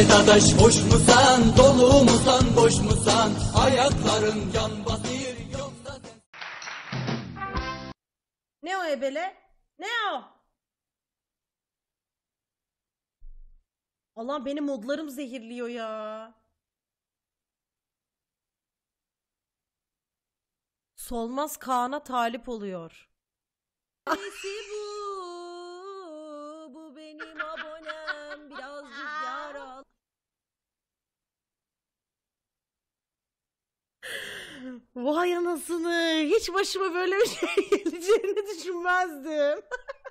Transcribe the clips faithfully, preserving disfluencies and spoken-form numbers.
söyle dadaş, hoş musan, dolu musan, boş musan, ayakların yan basıyor yoksa sen... Ne o ebele? Ne o? Allah, benim modlarım zehirliyor ya. Solmaz Kaan'a talip oluyor. Nesi bu? Bu benim abonem. Birazcık yaralı. Vay anasını. Hiç başıma böyle bir şey geleceğini düşünmezdim.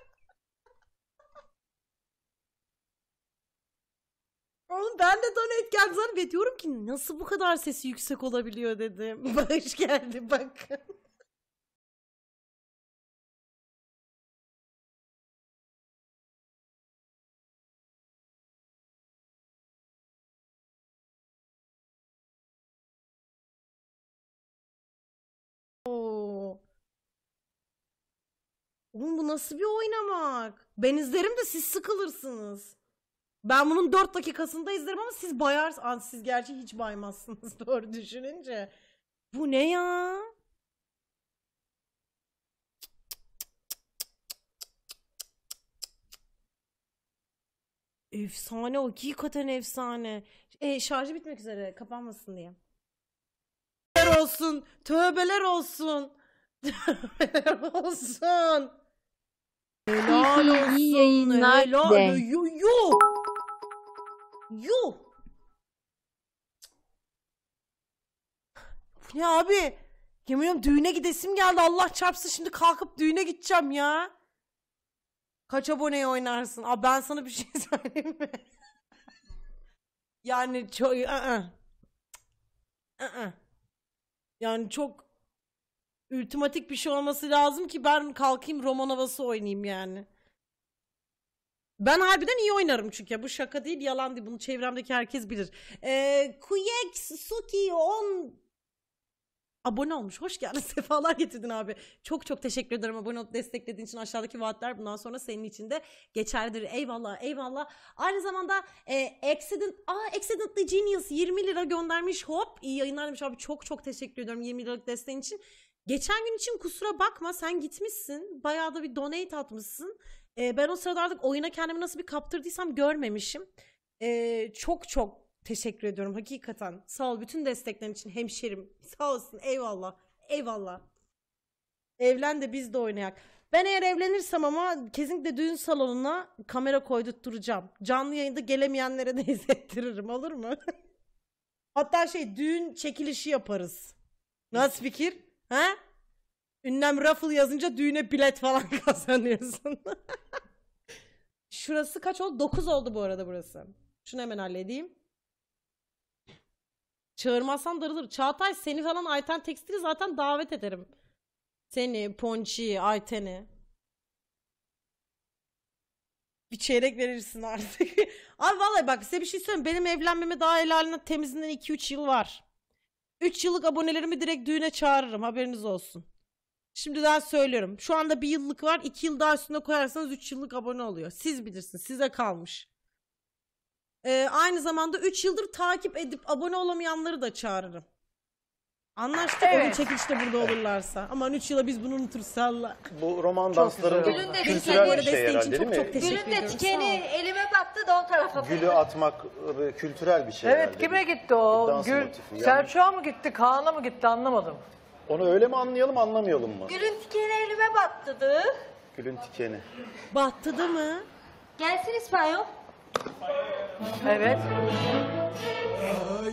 Oğlum ben de donate geldi zannediyorum ki nasıl bu kadar sesi yüksek olabiliyor dedim. Bağış geldi bakın. Oo. Oğlum bu nasıl bir oynamak? Ben izlerim de siz sıkılırsınız. Ben bunun dört dakikasında izlerim ama siz bayar... Aa, siz gerçi hiç baymazsınız doğru düşününce. Bu ne ya? Efsane, o hakikaten efsane. E, şarjı bitmek üzere, kapanmasın diye. Tövbeler olsun, tövbeler olsun. Tövbeler olsun. Helal olsun. İyi yayınlar Helal. de. Yuh yuh. Yuh. Bu ne abi? Yemin ediyorum düğüne gidesim geldi. Allah çarpsın, şimdi kalkıp düğüne gideceğim ya. Kaç aboneye oynarsın? Abi ben sana bir şey söyleyeyim mi? Yani çok... ı-ı. I-ı. Yani çok ultimatik bir şey olması lazım ki ben kalkayım roman havası oynayayım yani. Ben harbiden iyi oynarım çünkü. Bu şaka değil, yalan değil. Bunu çevremdeki herkes bilir. Ee, Kuyex Suki on abone olmuş. Hoş geldin. Sefalar getirdin abi. Çok çok teşekkür ederim abone olup desteklediğin için. Aşağıdaki vaatler bundan sonra senin için de geçerlidir. Eyvallah, eyvallah. Aynı zamanda e, Accident, aa, Accidentally Genius yirmi lira göndermiş. Hop, iyi yayınlar demiş abi. Çok çok teşekkür ediyorum yirmi liralık desteğin için. Geçen gün için kusura bakma, sen gitmişsin. Bayağı da bir donate atmışsın. E, ben o sırada artık oyuna kendimi nasıl bir kaptırdıysam görmemişim. E, çok çok teşekkür ediyorum hakikaten. Sağ ol bütün desteklerin için hemşerim. Sağ olsun, eyvallah. Eyvallah. Evlen de biz de oynayak. Ben eğer evlenirsem ama kesinlikle düğün salonuna kamera koydurtturacağım. Canlı yayında gelemeyenlere de izlettiririm, olur mu? Hatta şey, düğün çekilişi yaparız. Nasıl fikir? Ha? Ünlem raffle yazınca düğüne bilet falan kazanıyorsun. Şurası kaç oldu? dokuz oldu bu arada burası. Şunu hemen halledeyim. Çağırmazsan darılır. Çağatay seni falan, Ayten Tekstil'i zaten davet ederim. Seni, Ponçi'yi, Ayten'i. Bir çeyrek verirsin artık. Abi vallahi bak size bir şey söyleyeyim. Benim evlenmeme daha helaline temizinden iki üç yıl var. üç yıllık abonelerimi direkt düğüne çağırırım, haberiniz olsun. Şimdiden söylüyorum. Şu anda bir yıllık var. iki yıl daha üstüne koyarsanız üç yıllık abone oluyor. Siz bilirsiniz. Size kalmış. Ee, aynı zamanda üç yıldır takip edip abone olamayanları da çağırırım. Anlaştık. Evet. Onun çekilişte burada olurlarsa. Aman üç yıla biz bunu unuturuz Allah. Bu roman dansları güzel. Gül'ün de kültürel bir şey desteği için herhalde değil çok mi? çok teşekkür Gül'ün de ediyorum. tikeni elime battı da o tarafa. Gülü atmak e, kültürel bir şey Evet, herhalde. kime gitti o? Dans Gül, motifi yani. Selçuk'a mı gitti, Kaan'a mı gitti anlamadım. Onu öyle mi anlayalım, anlamayalım mı? Gül'ün tikeni elime battıdı. Gülün tikeni. Battıdı mı? Gelsin İspanyol. Evet. Ay,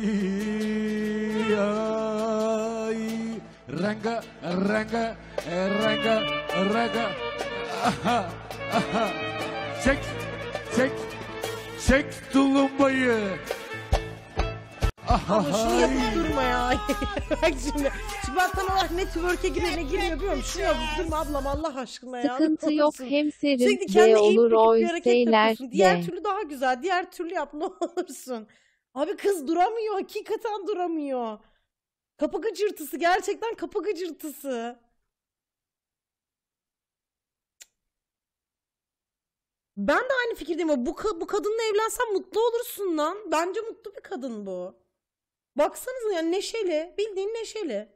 ay, ranga, ranga, ranga, ranga. Aha, aha. Çek, çek, çek tulumbayı. Ama şunu Ay. yapıp durma ya. Bak şimdi. Şimdi bak tam olarak ne twerk'e giriyor ne girmiyor biliyor musun? Şunu yapıp durma ablam Allah aşkına ya. Sıkıntı Ne yok, olursun. hem Sürekli serin kendine de eğip olur büküp o bir hareket şeyler yapıyorsun. Diğer de. türlü daha güzel. Diğer türlü yap ne olursun. Abi kız duramıyor. Hakikaten duramıyor. Kapı gıcırtısı. Gerçekten kapı gıcırtısı. Ben de aynı fikirdeyim. ama Bu, ka- bu kadınla evlensen mutlu olursun lan. Bence mutlu bir kadın bu. Baksanıza yani neşeli. Bildiğin neşeli.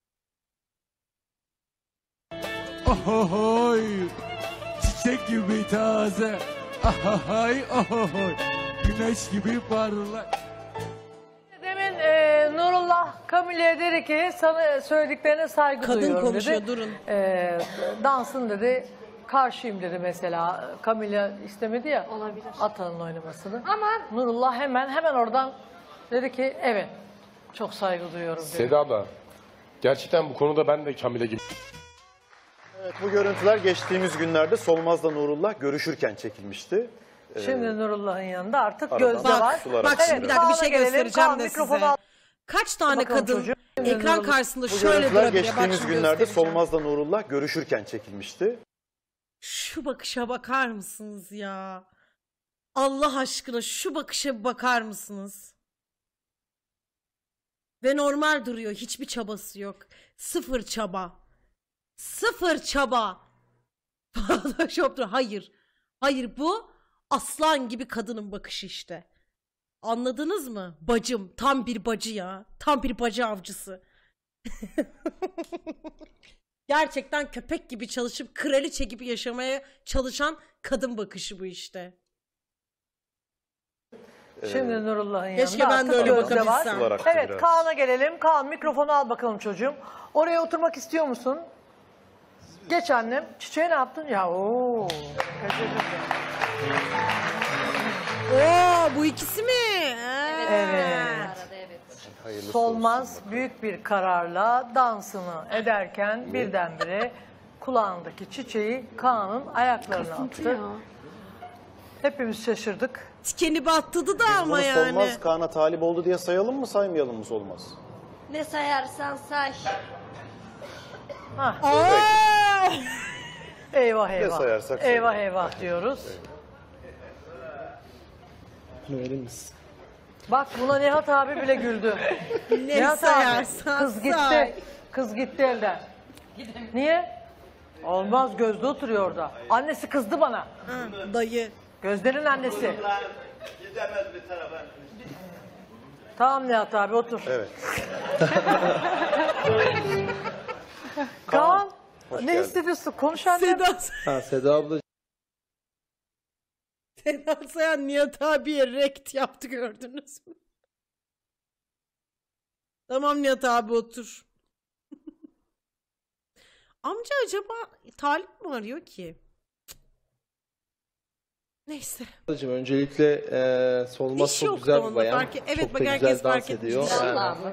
Ohohoy. Çiçek gibi taze. Ahahay ohohoy. Güneş gibi parlak. Demin e, Nurullah Kamile'ye dedi ki sana söylediklerine saygı Kadın duyuyorum konuşuyor, dedi. durun. E, dansın dedi karşıyım dedi mesela. Kamile istemedi ya. Olabilir. Atan'ın oynamasını. Ama Nurullah hemen hemen oradan dedi ki evet çok saygı duyuyorum dedi. Seda abla, gerçekten bu konuda ben de Kamile gibi. Evet, bu görüntüler geçtiğimiz günlerde Solmaz'la Nurullah görüşürken çekilmişti. Şimdi Nurullah'ın yanında artık Aradan Gözde Bak, var. sular bak akıyor. şimdi bir dakika bir Kaan'a şey gelelim. göstereceğim Kaan, de mikrofonu size. al. Kaç tane Bakalım kadın çocuğum. ekran Nurullah- karşısında Bu şöyle görüntüler durabiliyor. Bak geçtiğimiz şimdi günlerde göstereceğim. Solmaz'la Nurullah görüşürken çekilmişti. Şu bakışa bakar mısınız ya? Allah aşkına şu bakışa bir bakar mısınız? Ve normal duruyor. Hiçbir çabası yok. Sıfır çaba. Sıfır çaba. Photoshop'tur. Hayır. Hayır bu aslan gibi kadının bakışı işte. Anladınız mı? Bacım. Tam bir bacı ya. Tam bir bacı avcısı. Gerçekten köpek gibi çalışıp kraliçe gibi yaşamaya çalışan kadın bakışı bu işte. Şimdi Nurullah'ın yanında Keşke ben artık de öyle Gözde var. bakabilsem. Sular aktı Evet biraz. Kaan'a gelelim. Kaan mikrofonu al bakalım çocuğum. Oraya oturmak istiyor musun? Geç annem. Çiçeğe ne yaptın? Ya ooo. Oo bu ikisi mi? Evet. Evet. Hayırlısı Solmaz büyük bir kararla dansını ederken birdenbire kulağındaki çiçeği Kaan'ın ayaklarına attı. Hepimiz şaşırdık. Tikeni battırdı da ama Bunu yani. Solmaz Kaan'a talip oldu diye sayalım mı saymayalım mı Solmaz? ne sayarsan say. Aa! Eyvah eyvah. sayarsak Eyvah sayalım. eyvah diyoruz. Bak buna Nihat abi bile güldü. Ne Nihat abi sayarsan kız gitti. say. Kız gitti elden. Niye? Olmaz Gözde oturuyor orada. Annesi kızdı bana. Hı, dayı. Gözde'nin annesi. Tamam Nihat abi otur. Evet. Kaan hoş ne geldin. hissediyorsun? Konuş annem. Seda, Ha, Seda abla Seda Sayan Nihat abiye rekt yaptı gördünüz mü? Tamam Nihat abi otur. Amca acaba talip mi arıyor ki? Neyse. ablacığım öncelikle e, Solmaz İş çok yoktu güzel bir onda, bayan. fark- evet, çok bak da herkes güzel fark dans etmiş. ediyor. Vallahi Yani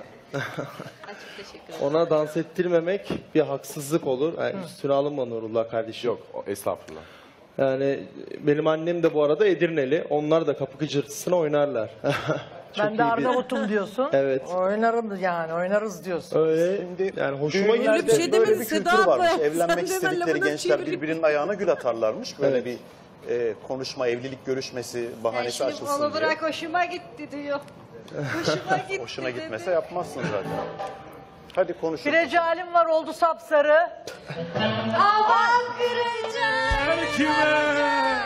ona dans ettirmemek bir haksızlık olur. Yani üstüne alınma Nurullah kardeşim. Yok, o- estağfurullah. Yani benim annem de bu arada Edirneli. Onlar da kapı gıcırtısına oynarlar. Çok Ben iyi de bir- Arnavut'um diyorsun. Evet. Oynarım yani oynarız diyorsun. Öyle Şimdi yani hoşuma düğünlerde Öyle bir şey böyle demedi bir Seda kültür abla. varmış. Sen Evlenmek de hemen istedikleri lafına gençler çevirip- birbirinin ayağına gül atarlarmış. Böyle Evet. bir e, konuşma, evlilik görüşmesi Ben bahanesi şimdi açılsın onu diye. bırak hoşuma gitti diyor. Hoşuma gitti Hoşuna dedi. gitmese yapmazsın zaten. Hadi konuşun. Bir recalim var oldu sapsarı. Aman kıracağım. Her kime?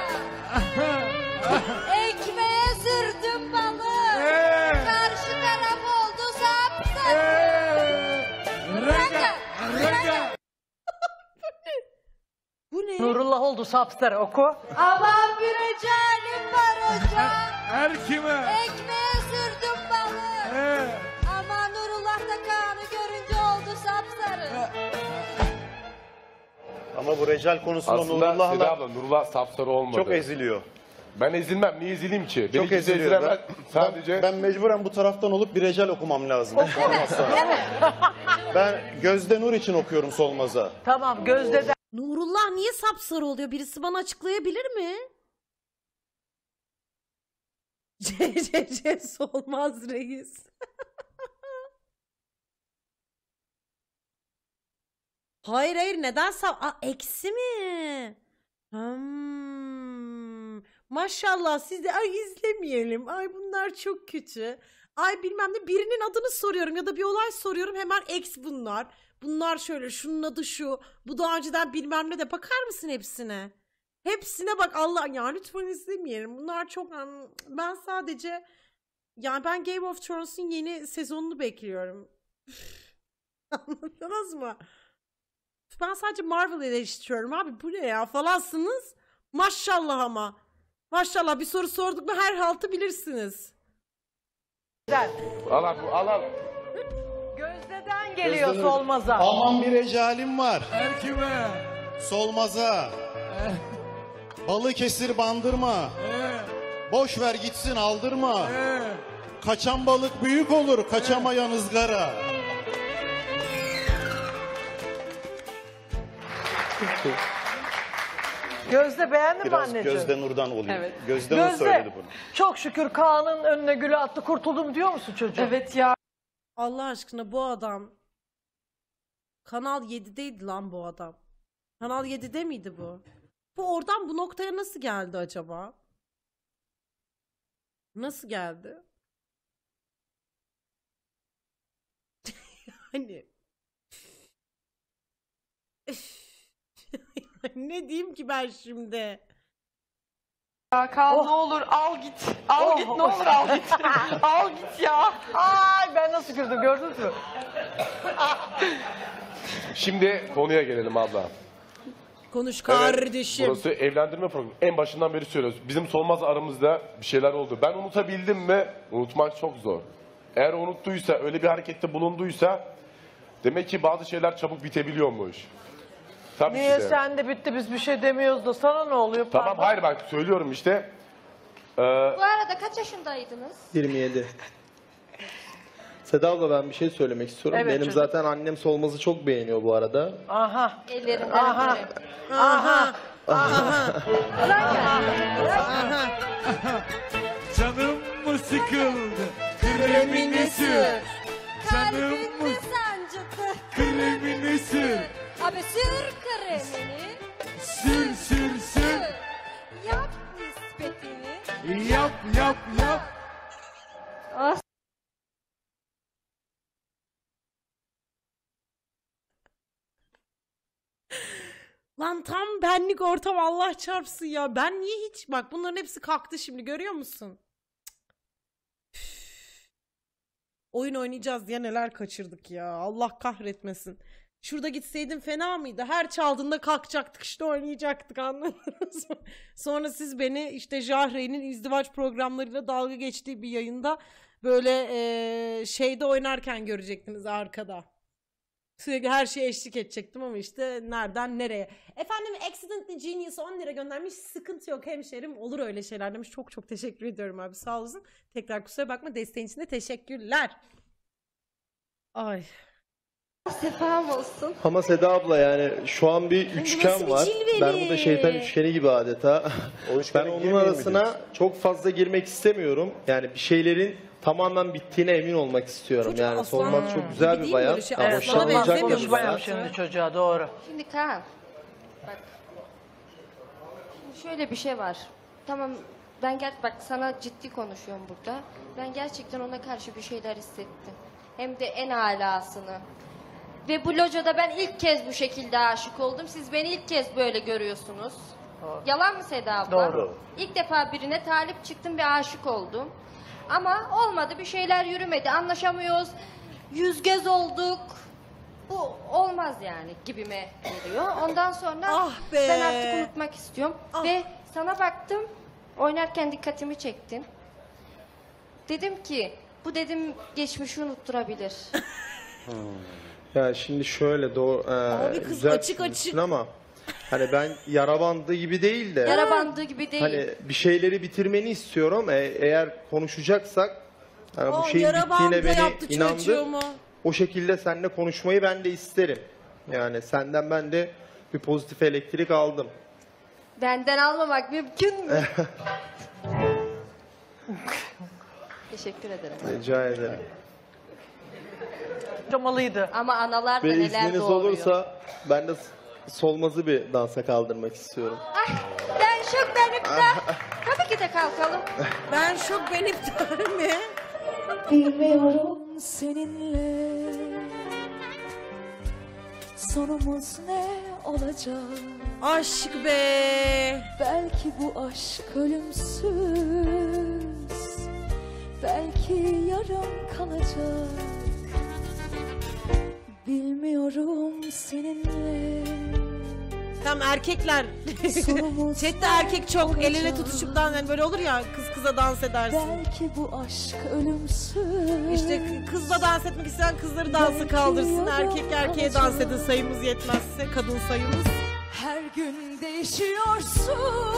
Ekmeğe sürdüm balı. Ee, Karşı taraf oldu sapsarı. ee, Renga, renga. Bu ne? Nurullah oldu sapsarı oku. Aman bir recalim var hocam. Her kime? Ekmeğe sürdüm balı. Ee, Ama Nurullah da Kaan'ı görünce oldu sapsarı. Ama bu recal konusunda Aslında Seda Nurullah'la abla, Nurullah sapsarı olmadı. çok eziliyor. Ben ezilmem, niye ezileyim ki? Beni Çok kimse eziliyor. ezdiremez. Ben, Sadece ben, ben mecburen bu taraftan olup bir recal okumam lazım. Olmazsa. Ben Gözde Nur için okuyorum Solmaz'a. Tamam Gözde'den. Nurullah niye sapsarı oluyor? Birisi bana açıklayabilir mi? C C C Solmaz reis. Hayır hayır neden sap... Aa, eksi mi? Hmm. Maşallah siz de ay izlemeyelim. Ay bunlar çok kötü. Ay bilmem ne birinin adını soruyorum ya da bir olay soruyorum hemen ex bunlar. Bunlar şöyle şunun adı şu. Bu daha önceden bilmem ne de bakar mısın hepsine? hepsine bak Allah ya lütfen izlemeyelim. Bunlar çok an- ben sadece yani ben Game of Thrones'un yeni sezonunu bekliyorum. Anladınız mı? Ben sadece Marvel eleştiriyorum abi bu ne ya falansınız. Maşallah ama. Maşallah bir soru sorduk mu her haltı bilirsiniz. Güzel. Al al al. al. Gözde'den geliyor Gözde Nur. Solmaz'a. Aman bir recalim var. Her kime? Solmaz'a. Balıkesir bandırma. Ee, Boş ver gitsin aldırma. ee. Kaçan balık büyük olur, kaçamayan ızgara. Gözde beğendin mi Biraz anneciğim? Gözde Nur'dan olayım. Evet. Gözde Nur Gözde, söyledi bunu. çok şükür Kaan'ın önüne gülü attı kurtuldum diyor musun çocuğum? Evet ya. Allah aşkına bu adam Kanal yedideydi lan bu adam. Kanal yedide miydi bu? Bu oradan bu noktaya nasıl geldi acaba? Nasıl geldi? Hani ne diyeyim ki ben şimdi? Ya Kaan Oh. ne olur al git. Al Oh. git ne olur al git. Al git ya. Ay ben nasıl güldüm gördünüz mü? Şimdi konuya gelelim abla. Konuş Evet, kardeşim. burası evlendirme programı. En başından beri söylüyoruz. Bizim Solmaz aramızda bir şeyler oldu. Ben unutabildim mi? Unutmak çok zor. Eğer unuttuysa, öyle bir harekette bulunduysa demek ki bazı şeyler çabuk bitebiliyormuş. Tabii Niye ki de. sen de bitti biz bir şey demiyoruz da sana ne oluyor? Tamam Pardon. hayır bak söylüyorum işte. Ee, Bu arada kaç yaşındaydınız? yirmi yedi. Seda abla ben bir şey söylemek istiyorum. Evet, Benim çocuk. zaten annem Solmaz'ı çok beğeniyor bu arada. Aha. Ellerinden Aha. öperim. Aha. Canım mı sıkıldı? Kremini sür. Canım mı Kalbinde sancısı. kremini sür. Abi sür kremini. Sür sür sür. Yap nispetini. Yap yap yap. Lan tam benlik ortam Allah çarpsın ya. Ben niye hiç bak bunların hepsi kalktı şimdi görüyor musun? Cık. Üf. Oyun oynayacağız diye neler kaçırdık ya. Allah kahretmesin. Şurada gitseydim fena mıydı? Her çaldığında kalkacaktık işte oynayacaktık anladınız mı? Sonra siz beni işte Jahre'nin izdivaç programlarıyla dalga geçtiği bir yayında böyle eee, şeyde oynarken görecektiniz arkada. Sürekli her şeye eşlik edecektim ama işte nereden nereye. Efendim Accidentally Genius on lira göndermiş. Sıkıntı yok hemşerim olur öyle şeyler demiş. Çok çok teşekkür ediyorum abi sağ olasın. Tekrar kusura bakma desteğin için de teşekkürler. Ay. Sefam olsun. Ama Seda abla yani şu an bir nasıl üçgen bir var. cilveli? Ben burada şeytan üçgeni gibi adeta. O Ben üçgene onun girmeyeyim mi arasına diyorsun? çok fazla girmek istemiyorum. Yani bir şeylerin tamamen bittiğine emin olmak istiyorum. Çocuk yani aslan Solmaz çok güzel gibi bir değil bayan. böyle şey, Ama Evet, aslana Solmaz hoşlanılacak bir benzemiyor konuşmayalım bayan. şimdi çocuğa doğru. Şimdi Kaan. Bak. Şöyle bir şey var. Tamam ben ger bak sana ciddi konuşuyorum burada. Ben gerçekten ona karşı bir şeyler hissettim. Hem de en alasını. Ve bu locada ben ilk kez bu şekilde aşık oldum. Siz beni ilk kez böyle görüyorsunuz. Doğru. Yalan mı Seda abla? Doğru. İlk defa birine talip çıktım ve aşık oldum. Ama olmadı bir şeyler yürümedi. Anlaşamıyoruz. Yüz göz olduk. Bu olmaz yani gibime geliyor. Ondan sonra Ah be. ben artık unutmak istiyorum. Ah. Ve sana baktım. Oynarken dikkatimi çektin. Dedim ki bu dedim geçmişi unutturabilir. Ya şimdi şöyle doğru Abi e, kız güzel açık düşünmüşsün açık. ama hani ben yara bandı gibi değil de Yara bandığı gibi değil. hani bir şeyleri bitirmeni istiyorum. E, eğer konuşacaksak hani bu Oh, şeyin yara bandı bittiğine yaptı beni inandır. çocuğumu. O şekilde seninle konuşmayı ben de isterim. Yani senden ben de bir pozitif elektrik aldım. Benden almamak mümkün mü? Teşekkür ederim. Rica ederim. Yaşamalıydı. Ama analar da Ve neler izniniz doğuruyor. olursa ben de Solmaz'ı bir dansa kaldırmak istiyorum. Ah, ben şok ben iptal. Tabii ki de kalkalım. Ben şok ben iptal mi? Bilmiyorum seninle sonumuz ne olacak. Aşk be. Belki bu aşk ölümsüz, belki yarım kalacak. Bilmiyorum seninle. Tam erkekler. Chatte erkek çok el ele tutuşup dans, yani böyle olur ya, kız kıza dans edersin. Belki bu aşk ölümsüz. İşte kızla dans etmek isteyen kızları dansı kaldırsın. Erkek erkeğe dans edin, sayımız yetmezse, kadın sayımız. Her gün değişiyorsun,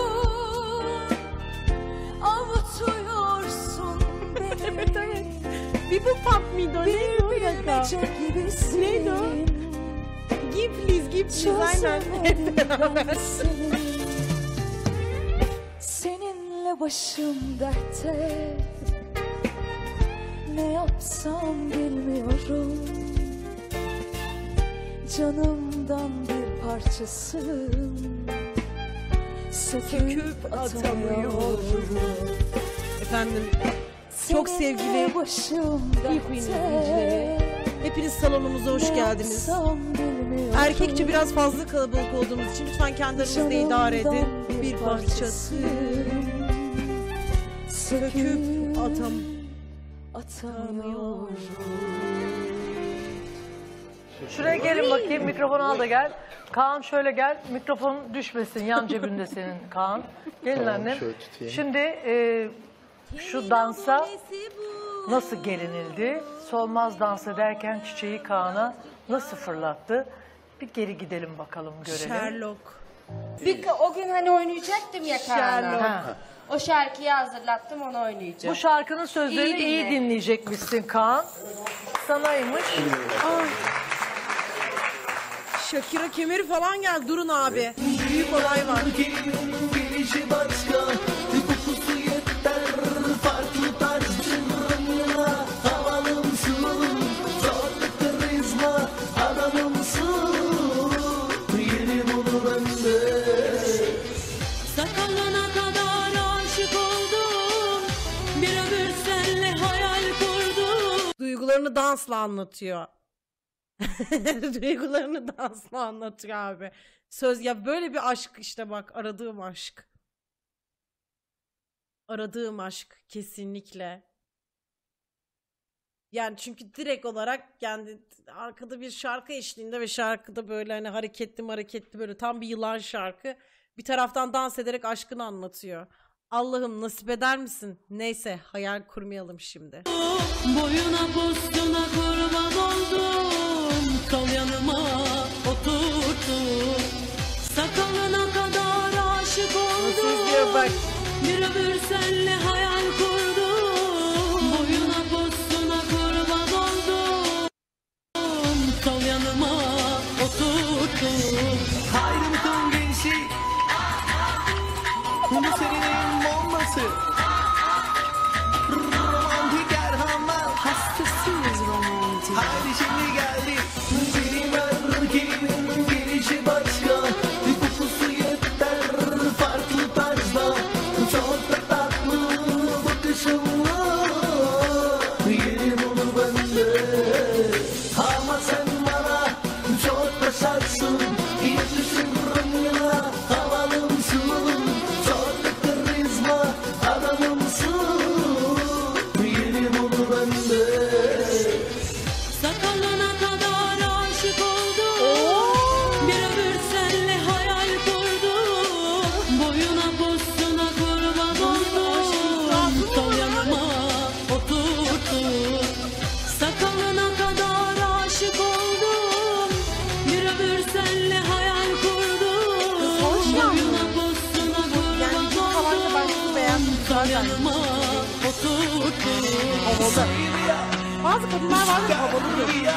avutuyorsun beni. Evet evet. Bir bu pop mıydı o? Neydi o? Neydi o? Give please, give please. Aynen. Hep beraber. Seninle başım dertte, ne yapsam bilmiyorum. Canımdan bir parçasın, söküp atamıyorum. Efendim, çok sevgili Queen izleyicileri, hepiniz salonumuza hoş geldiniz. Erkekçe biraz fazla kalabalık olduğumuz için lütfen kendi aranızda idare edin. Bir parçası söküp atam atamıyorum. Şuraya gelin bakayım, mikrofonu al da gel. Kaan şöyle gel, mikrofon düşmesin, yan cebinde senin Kaan. Gelin Tamam, annem. şöyle tutayım. Şimdi e, şu dansa nasıl gelinildi? Solmaz dans ederken çiçeği Kaan'a nasıl fırlattı? Bir geri gidelim bakalım, görelim. Sherlock. Bir, o gün hani oynayacaktım ya Kaan'a. Ha. O şarkıyı hazırlattım, onu oynayacağım. Bu şarkının sözlerini İyi iyi, dinle. dinleyecekmişsin Kaan. Sanaymış. Ay. Shakira kemeri falan geldi. Durun abi. Büyük olay var. Sakalına kadar aşık oldum, bir ömür senle hayal kurdum. Duygularını dansla anlatıyor. Duygularını dansla anlatıyor abi. Söz ya, böyle bir aşk işte, bak, aradığım aşk. Aradığım aşk kesinlikle. Yani çünkü direkt olarak yani arkada bir şarkı eşliğinde ve şarkıda böyle hani hareketli hareketli, böyle tam bir yılan şarkı. Bir taraftan dans ederek aşkını anlatıyor. Allah'ım nasip eder misin? Neyse, hayal kurmayalım şimdi. Boyuna postuna kurban oldum, kal yanıma oturdum. Sakalına kadar aşık Nasıl oldum, izliyor bak. bir ömür senle hayal kurdum. Boyuna postuna kurban oldum, kal yanıma oturdum. Hayrımın gençlik, bu senin olması. Romantik Erhanlar, hastasıyız romantik. Haydi şimdi geldi, benim erkeğimin gelişi başka. Bir kokusu yeter, farklı tarzda. Çok da tatlı bakışımla, yerim olur bende. Ama sen bana çok da şaşsın. Yetişirim yana, havalımsın. Çok da karizma adamımsın. Yerim olur bende. Sakalına kadar aşık oldum, bir ömür senle hayal kurdum. Boyuna postuna kurban oldum, kal yanıma oturdum. Sakalına kadar aşık oldum, bir ömür senle hayal kurdum. Boyuna postuna kurban oldum, kal yanıma oturdum. Bazı kadınlar var ya, havalı diyor.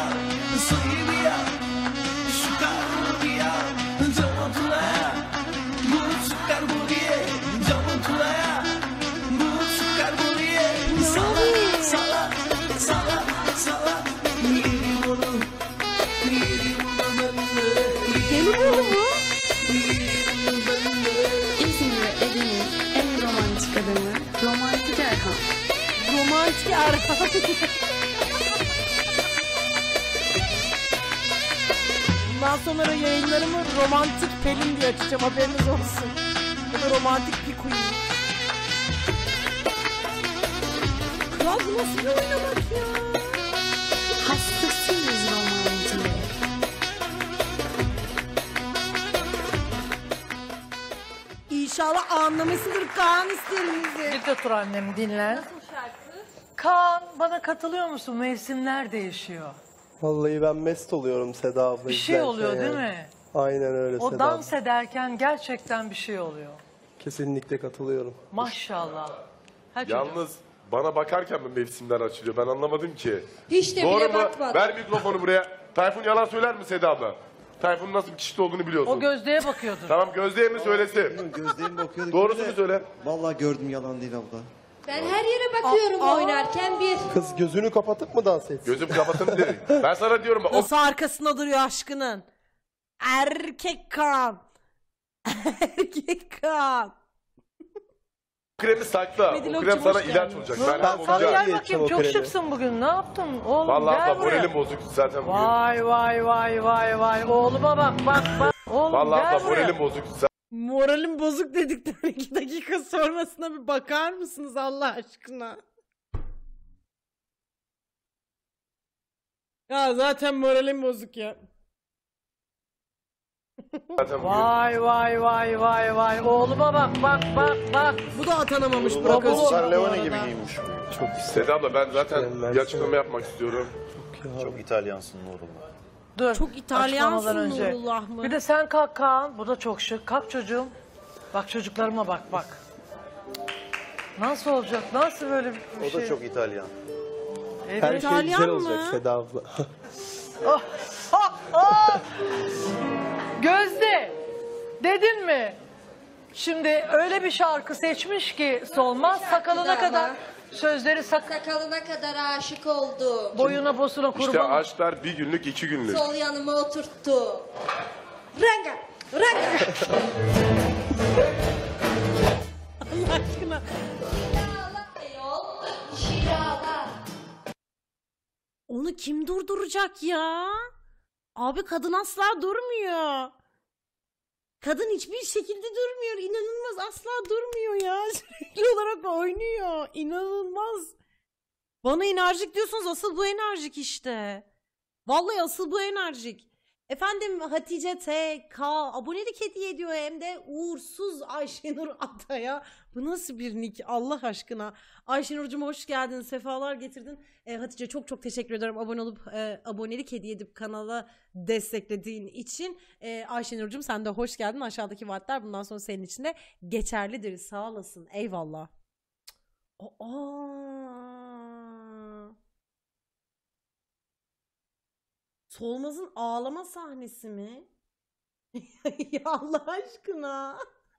İzmir evinin en romantik adamı Romantik Erhan. Romantik Erhan. Bundan sonra yayınlarımı romantik Pelin diye açacağım, haberiniz olsun. Ya da romantik bir queen. Kral bu nasıl bir oynamak ya? Hastasıyız romantiğe. İnşallah anlamışsındır Kaan isterimizi. Diktatör annem dinlen. Kaan bana katılıyor musun? Mevsimler değişiyor. Vallahi ben mest oluyorum Seda abla. Bir şey oluyor değil mi? Aynen öyle O dans ederken gerçekten bir şey oluyor. Kesinlikle katılıyorum. Maşallah. Ha çocuğum. Yalnız bana bakarken mi mevsimler açılıyor? Ben anlamadım ki. Hiç de Doğru bile mu? bakmadım. Ver mikrofonu buraya. Tayfun yalan söyler mi Seda abla? Tayfun'un nasıl bir kişi olduğunu biliyorsun. O Gözde'ye bakıyordur. Tamam Gözde'ye mi söylesin? Gözlerim bakıyorduk. Doğrusunu söyle. Vallahi gördüm, yalan değil abla. Ben her yere bakıyorum Aa, aa. oynarken bir. Kız gözünü kapatıp mı dans etsin? Gözüm kapatın dedi. Ben sana diyorum bak. O Nasıl arkasında duruyor aşkının? Erkek Kaan. Erkek Kaan. kremi sakla. Medil O krem Okçum, sana hoş ilaç geldin. olacak. Dur, Ben ben ben sana Gel Gel bakayım, o çok kremi. şıksın bugün. Ne yaptın oğlum? Vallahi gel abla buraya. moralim bozuk zaten bugün. Vay vay vay vay vay vay. Oğluma bak bak bak. Oğlum Vallahi gel abla buraya. moralim bozuk. Moralim bozuk dedikten iki dakika sonrasına bir bakar mısınız Allah aşkına? Ya zaten moralim bozuk ya. Zaten bugün. Vay vay vay vay vay. Oğluma bak bak bak bak. Bu da atanamamış Bu- Burak bu- Özçivit bu Leone arada. gibi giymiş. Çok Seda abla ben zaten Ben bir açıklama yapmak istiyorum. Çok İtalyansın Nurullah. Dur. Çok İtalyansın açıklamadan önce. Nurullah mı? Bir de sen kalk Kaan. Bu da çok şık. Kalk çocuğum. Bak çocuklarıma bak bak. Nasıl olacak? Nasıl böyle bir O şey? da çok İtalyan. Evet. Her şey İtalyan güzel mı? olacak Seda abla. Oh, oh, oh. Gözde, dedin mi? Şimdi öyle bir şarkı seçmiş ki Solmaz sakalına ama. kadar sözleri sak Sakalına kadar aşık oldum. boyuna posuna kurban. İşte aşklar bir günlük iki günlük. Sol yanıma oturttu. Ranga, ranga. Allah aşkına. Şirala ayol, şirala. Onu kim durduracak ya? Abi kadın asla durmuyor. Kadın hiçbir şekilde durmuyor. İnanılmaz, asla durmuyor ya. Sürekli olarak oynuyor. İnanılmaz. Bana enerjik diyorsunuz, asıl bu enerjik işte. Vallahi asıl bu enerjik. Efendim Hatice T K abonelik hediye ediyor, hem de uğursuz Ayşenur Atay'a. Bu nasıl bir nick Allah aşkına. Ayşenur'cum hoş geldin, sefalar getirdin. E, Hatice çok çok teşekkür ederim abone olup e, abonelik hediye edip kanala desteklediğin için. E, Ayşenur'cum sen de hoş geldin. Aşağıdaki vaatler bundan sonra senin için de geçerlidir. Sağ olasın. Eyvallah. Aa. Solmaz'ın ağlama sahnesi mi? Ya Allah aşkına.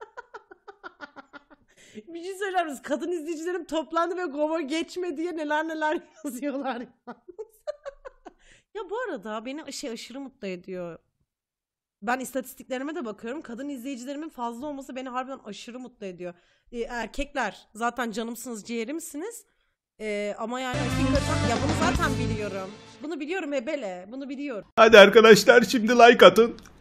Bir şey söyler misin? Kadın izleyicilerim toplandı ve Goma geçme diye neler neler yazıyorlar yalnız. Ya bu arada beni şey aşırı mutlu ediyor. Ben istatistiklerime de bakıyorum. Kadın izleyicilerimin fazla olması beni harbiden aşırı mutlu ediyor. Ee, erkekler zaten canımsınız, ciğerimsiniz. Ee, ama yani hakikaten ya bunu zaten biliyorum. Bunu biliyorum Ebele. Bunu biliyorum. Hadi arkadaşlar şimdi like atın.